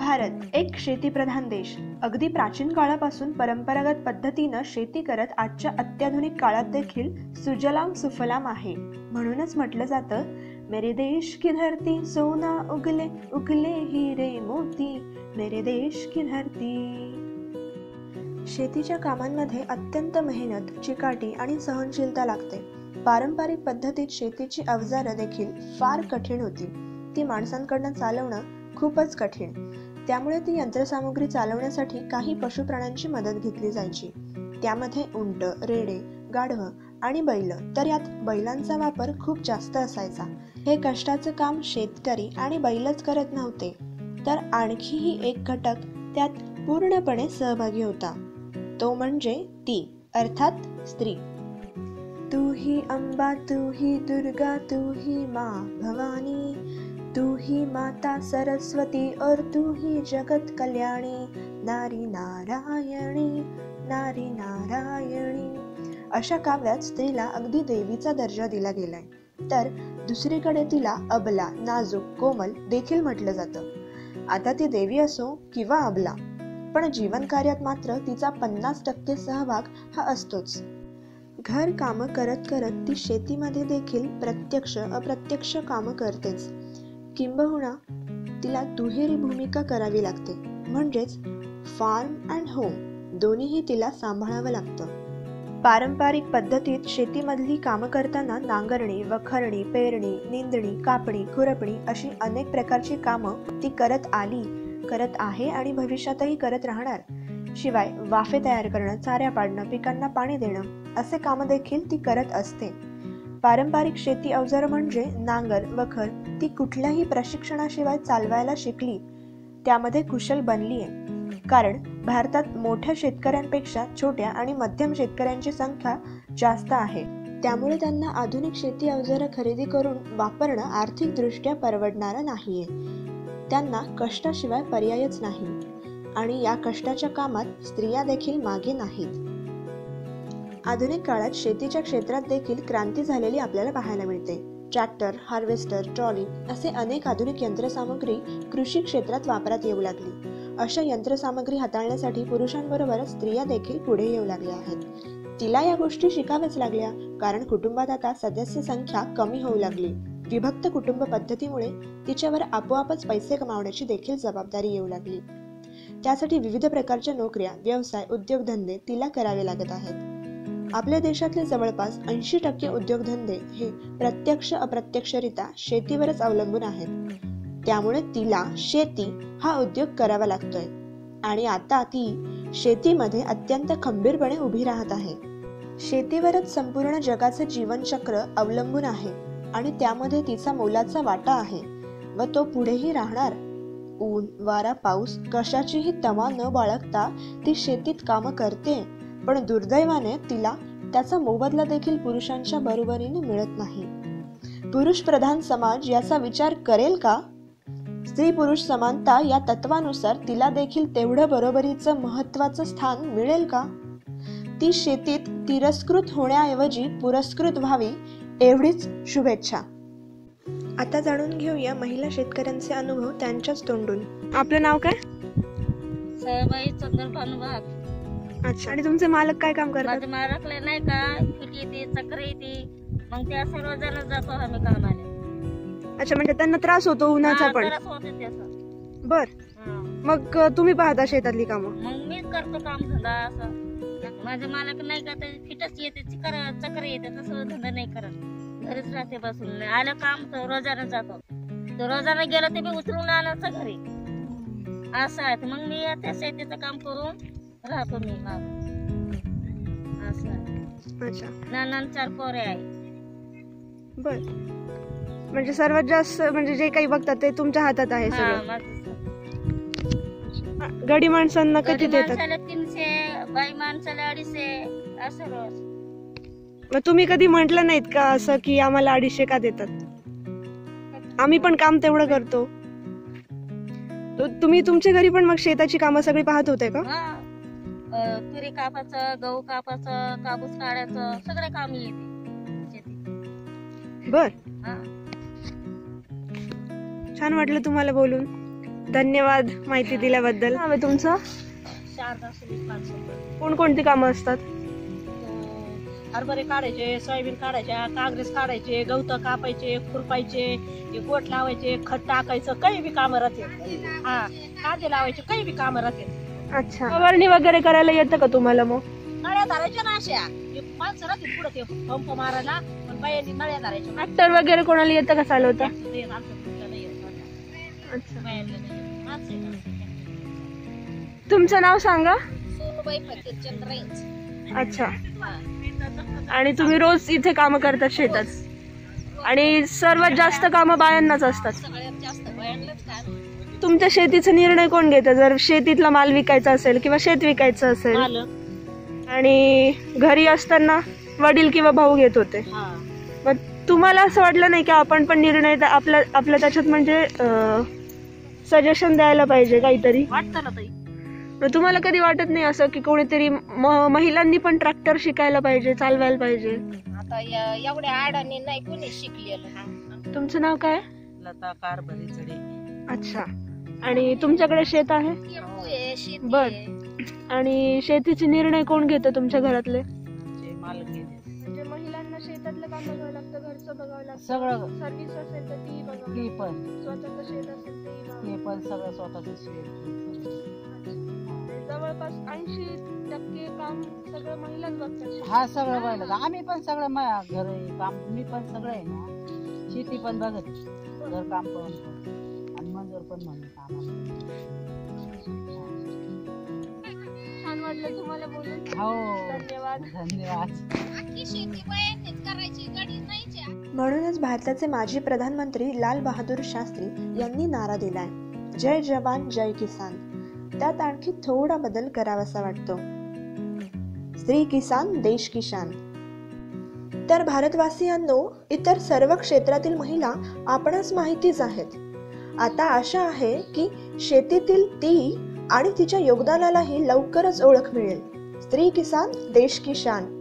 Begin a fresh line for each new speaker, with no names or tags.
भारत एक शेतीप्रधान देश. अगदी प्राचीन काळापासून परंपरागत पद्धतीनं शेती करत आजच्या अत्याधुनिक काळात देखील सुजलाम सुफलाम आहे. म्हणूनच म्हटलं जातं, मेरे देश की धरती सोना उगले उगले हीरे मोती, मेरे देश की धरती. शेतीच्या कामांमध्ये अत्यंत मेहनत, चिकाटी आणि सहनशीलता लागते. पारंपरिक पद्धतीत शेतीची अवजारं देखील फार कठीण होती. ती माणसांकडनं चालवणं खूपच कठीण. त्यामुळे ती यंत्रसामुग्री चालवण्यासाठी काही पशुप्राण्यांची मदत घेतली जायची. त्यामध्ये उंट, रेडे, गाढवं आणि बैल, तर यात बैलांचा वापर खूप जास्त असायचा. हे कष्टाचं काम शेतकरी आणि बैलच करत नव्हते, तर आणखीही एक घटक त्यात पूर्णपणे सहभागी होता. तो म्हणजे ती, अर्थात स्त्री. तू ही अंबा, तू ही दुर्गा, तू ही माँ भवानी, तू ही माता सरस्वती और तू ही जगत कल्याणी, नारी नारायणी, नारी नारायणी. अशा काव्यात स्त्रीला अगदी देवीचा दर्जा दिला गेलाय. तर दुसरीकडे तिला अबला, नाजूक, कोमल देखील म्हटलं जातं. आता ती देवी असो किंवा अबला, पण जीवन कार्यात मात्र तिचा 50% सहभाग हा असतोच. घर कामं करत करत ती शेतीमध्ये देखील प्रत्यक्ष अप्रत्यक्ष कामं करतेच. किंबहुना तिला दुहेरी भूमिका करावी लागते. म्हणजेच फार्म अँड होम दोन्हीही तिला सांभाळावं लागतं. पारंपरिक पद्धतीत शेतीमधली कामं करताना नांगरणी, वखरणी, पेरणी, निंदणी, कापणी, खुरपणी अशी अनेक प्रकारची कामं ती करत आली, करत आहे आणि भविष्यातही करत राहणार. शिवाय वाफे तयार करणं, चाऱ्या पाडणं, पिकांना पाणी देणं असे कामं देखील ती करत असते. पारंपरिक शेती अवजार म्हणजे नांगर, वखर ती कुठल्याही प्रशिक्षणाशिवाय चालवायला शिकली, त्यामध्ये कुशल बनलीय. कारण भारतात मोठ्या शेतकऱ्यांपेक्षा छोट्या आणि मध्यम शेतकऱ्यांची संख्या जास्त आहे. त्यामुळे त्यांना आधुनिक शेती अवजारं खरेदी करून वापरणं आर्थिकदृष्ट्या परवडणारं नाहीये. त्यांना कष्टाशिवाय पर्यायच नाही आणि या कष्टाच्या कामात स्त्रिया देखील मागे नाहीत. आधुनिक काळात शेतीच्या क्षेत्रात देखील क्रांती झालेली आपल्याला पाहायला मिळते. ट्रॅक्टर, हार्वेस्टर, ट्रॉली असे अनेक आधुनिक यंत्रसामुग्री कृषी क्षेत्रात वापरात येऊ लागली. अशा यंत्रसामग्री हाताळण्यासाठी पुरुषांबरोबरच स्त्रिया देखील पुढे येऊ लागल्या आहेत. तिला या गोष्टी शिकाव्याच लागल्या, कारण कुटुंबात आता सदस्य संख्या कमी होऊ लागली. विभक्त कुटुंब पद्धतीमुळे तिच्यावर आपोआपच पैसे कमावण्याची देखील जबाबदारी येऊ लागली. त्यासाठी विविध प्रकारच्या नोकऱ्या, व्यवसाय, उद्योगधंदे तिला करावे लागत आहेत. आपल्या देशातले जवळपास 80% उद्योगधंदे हे प्रत्यक्ष अप्रत्यक्षरित्या शेतीवरच अवलंबून आहेत. त्यामुळे तिला शेती हा उद्योग करावा लागतोय आणि आता ती शेतीमध्ये अत्यंत खंबीरपणे उभी राहत आहे. शेतीवरच संपूर्ण जगाचे जीवनचक्र अवलंबून आहे आणि त्यामध्ये तिचा मोलाचा वाटा आहे व तो पुढेही राहणार. ऊन, वारा, पाऊस कशाचीही तमा न बाळगता ती शेतीत कामं करते, पण दुर्दैवाने तिला त्याचा मोबदला देखील पुरुषांच्या बरोबरीने मिळत नाही. पुरुष प्रधान समाज याचा विचार करेल का? स्त्री पुरुष समानता या तत्वानुसार तिला देखील तेवढं बरोबरीचं महत्वाचं स्थान मिळेल का? ती शेतीत तिरस्कृत होण्याऐवजी पुरस्कृत व्हावी एवढीच शुभेच्छा. आता जाणून घेऊया महिला शेतकऱ्यांचे अनुभव त्यांच्याच तोंडून. आपलं नाव काय?
सयाबाई चंद्रभानू वाघ.
अच्छा, आणि तुमचे मालक काय काम करतात?
माझे मालकले नाही का फिट येते, चक्र येते, मग त्या सर्वजण जातो आम्ही कामाला.
अच्छा, म्हणजे त्यांना त्रास होतो उन्हाचा पण?
त्रास होते त्याचा.
बर, मग तुम्ही पाहता शेतातली कामं?
मग मीच करतो काम धंदा. असं माझे मालक नाही का ते फिटच येते, चक्र येते, तसं धंदा नाही करत, घरीच राहते बसून. आलं काम तर रोजानं जातो, तर रोजानं गेलं ते मी उतरून आणायचं घरी. असं आहे. मग मी त्या शेतीचं काम करून राहतो मी. असं.
अच्छा,
नाना 4 पोरे आहे.
बर, म्हणजे सर्वात जास्त म्हणजे जे काही बघतात ते तुमच्या हातात आहे सगळं? गडी माणसांना किती देतात?
300, बाई माणसाला 250 असं रोज.
मग तुम्ही कधी म्हटलं नाहीत का असं की आम्हाला 250 का देतात? आम्ही पण काम तेवढं करतो. तुम्ही तुमच्या घरी पण मग शेताची कामं सगळी पाहत होते का?
तुरी कापाचं, गहू कापाचं, कापूस काढायचं, सगळे काम येते.
बर, छान वाटलं तुम्हाला बोलून. धन्यवाद माहिती दिल्याबद्दल. नाव आहे तुमचं?
शारदा सुनील पानसरे.
कोणकोणती कामं असतात?
हरभरे काढायचे, सोयाबीन काढायच्या, काँग्रेस काढायचे, गवत कापायचे, खुरपायचे, गोठ लावायचे, खत टाकायचं, काही बी कामं राहते. हा, कांदे लावायचे, काही बी कामं राहते.
अच्छा, फवारणी वगैरे करायला येतं का तुम्हाला? मग
नळ्या धरायच्या ना अशा, माणसं राहतील पुढे ते पंप मारायला, पण बायांनी नळ्या धरायच्या.
ट्रॅक्टर वगैरे कोणाला येतं का चालवता? तुमचं नाव सांगा.
सोनूबाई फकीरचंद रईंच.
अच्छा, आणि तुम्ही रोज इथे काम करतात शेतात, आणि सर्वात जास्त कामं बायांनाच असतात?
सगळ्यात जास्त बायांनाच काम.
तुमच्या शेतीचा निर्णय कोण घेतं? जर शेतीतला माल विकायचा असेल किंवा शेत विकायचं असेल, आणि घरी असताना वडील किंवा भाऊ घेत होते, मग तुम्हाला असं वाटलं नाही की आपण पण निर्णय आपल्या त्याच्यात म्हणजे सजेशन द्यायला पाहिजे काहीतरी?
वाटतं ना ताई.
मग तुम्हाला कधी वाटत नाही असं की कोणीतरी महिलांनी पण ट्रॅक्टर शिकायला पाहिजे, चालवायला पाहिजे?
आता एवढ्या आडाने नाही कोणी शिकलेलं.
तुमचं नाव काय?
लता कारभारी.
अच्छा, आणि तुमच्याकडे शेत आहे? बर, आणि शेतीचे निर्णय कोण घेतं तुमच्या घरातले? म्हणजे महिलांना शेतातलं काम बघावं लागतं, घरचं बघावं लागतं,
सगळं.
सर्व्हिस असेल तर ती बघावं,
पण
स्वतःचं शेत असेल ते
पण सगळं स्वतःच शेत.
जवळपास 80% काम सगळं महिलाच बघतात.
हा, सगळं बघलं. आम्ही पण सगळं घर काम, मी पण सगळं आहे ना, शेती पण बघत, घर काम पण, आणि मंजूर पण म्हणून काम.
छान वाटलं तुम्हाला बोलून.
हो,
धन्यवाद.
धन्यवाद.
म्हणूनच भारताचे माजी प्रधानमंत्री लाल बहादूर शास्त्री यांनी नारा दिलाय, जय जवान जय किसान. त्यात आणखी थोडा बदल करावासा वाटतो, स्त्री किसान देश किसान. तर भारतवासियांनो, इतर सर्व क्षेत्रातील महिला आपणच माहितीच आहेत. आता आशा आहे की शेतीतील ती आणि तिच्या योगदानालाही लवकरच ओळख मिळेल. स्त्री किसान देश किसान.